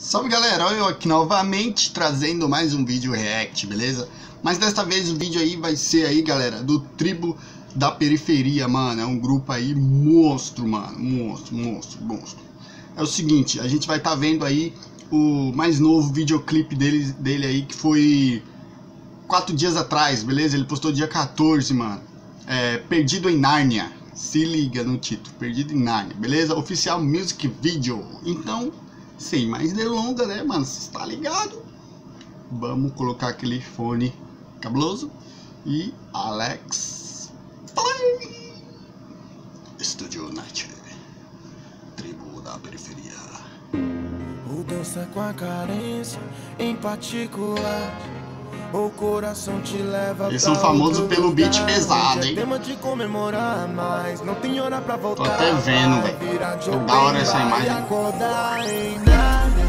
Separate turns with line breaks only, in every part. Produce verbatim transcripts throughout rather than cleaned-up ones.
Salve galera, eu aqui novamente trazendo mais um vídeo react, beleza? Mas desta vez o vídeo aí vai ser aí, galera, do Tribo da Periferia, mano. É um grupo aí monstro, mano, monstro, monstro, monstro. É o seguinte, a gente vai estar tá vendo aí o mais novo videoclipe dele, dele aí, que foi quatro dias atrás, beleza? Ele postou dia quatorze, mano. É, Perdido em Nárnia. Se liga no título, Perdido em Nárnia, beleza? Oficial Music Video. Então, sem mais delongas, né, mano? Você tá ligado? Vamos colocar aquele fone cabuloso. E Alex Play. Estúdio Night. Tribo da Periferia.
O dança com a carência em particular. O coração te leva.
Eles são famosos pelo beat pesado, hein?
Tema de comemorar, mas não tem hora pra voltar.
Tô até vendo, velho. É da hora essa imagem.
Acordar em Nárnia.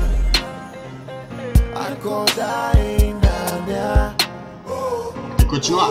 Acordar em Nárnia.
Tem que continuar.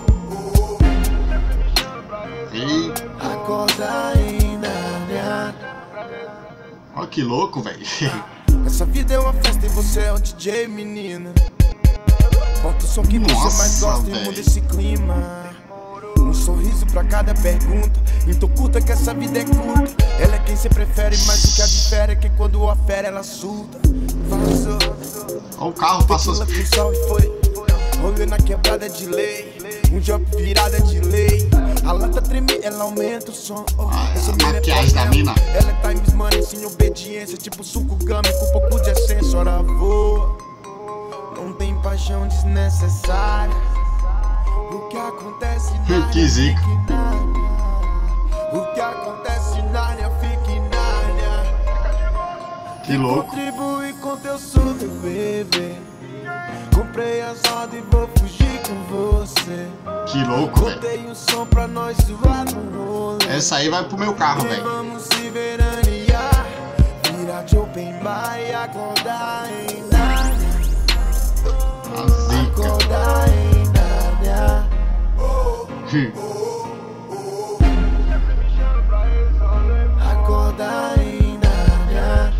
E...
Acordar em Nárnia.
Olha que louco, velho.
Essa vida é uma festa e você é o D J, menina. Bota o som que
Nossa,
você mais gosta e muda esse clima. Um sorriso pra cada pergunta. Então curta que essa vida é curta. Ela é quem você prefere, mas o que a difere é que quando a fera ela surta. Vazou.
Olha o carro passou.
Foi. Rolê na quebrada de lei. Um jump virada de lei. A lata treme, ela aumenta o som. Oh,
ah,
essa
a maquiagem da mina.
Ela é times money sem obediência. Tipo suco gummy com pouco de essência. Ora voa. Não tem paixão desnecessária. O que acontece na
que zica.
O que acontece na área fica em Nárnia.
Que louco.
Contribui com teu surdo, bebê. Comprei as rodas e vou fugir com você.
Que louco, velho.
Botei um som pra nós zoar no rolê.
Essa aí vai pro meu carro, velho.
Vamos se veranear. Virar de open bar e acordar em Nárnia.
A zica.
Acordar em Nárnia.
Hum.
Acordar em Nárnia.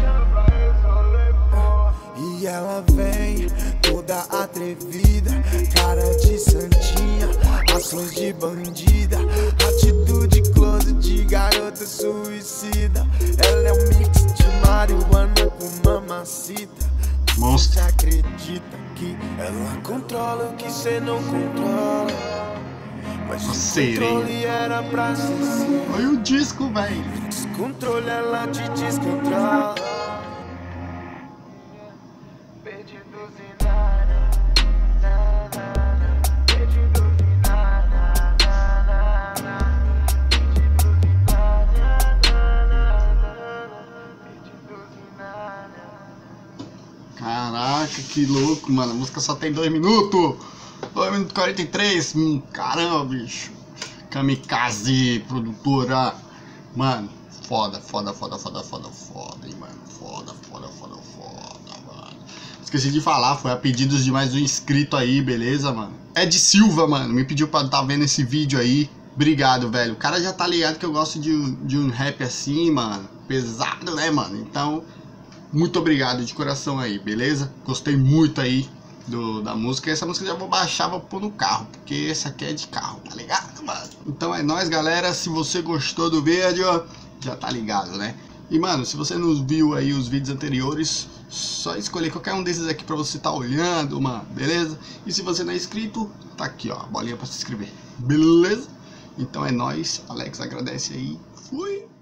E ela vem toda atrevida, cara de santinha, ações de bandida, atitude close de garota suicida. Ela é um mix de marihuana com mamacita.
Monstro.
Você acredita que ela controla o que cê não controla? Mas o controle era pra ser seu.
Olha o disco, velho.
Descontrole, ela te descontrola. Perdidos em Nárnia. Perdidos em Nárnia. Perdidos em Nárnia.
Caraca, que louco, mano. A música só tem dois minutos. dois minutos e quarenta e três. Hum, caramba, bicho. Kamikaze, produtora. Mano, foda, foda, foda, foda, foda, foda, hein, mano. Foda, foda, foda, foda, mano. Esqueci de falar, foi a pedidos de mais um inscrito aí, beleza, mano? Ed Silva, mano, me pediu pra estar tá vendo esse vídeo aí. Obrigado, velho. O cara já tá ligado que eu gosto de um, de um rap assim, mano. Pesado, né, mano? Então... muito obrigado de coração aí, beleza? Gostei muito aí do, da música. Essa música eu já vou baixar, vou pôr no carro, porque essa aqui é de carro, tá ligado, mano? Então é nóis, galera. Se você gostou do vídeo, já tá ligado, né? E, mano, se você não viu aí os vídeos anteriores, só escolher qualquer um desses aqui pra você tá olhando, mano, beleza? E se você não é inscrito, tá aqui, ó, a bolinha pra se inscrever, beleza? Então é nóis. Alex agradece aí. Fui!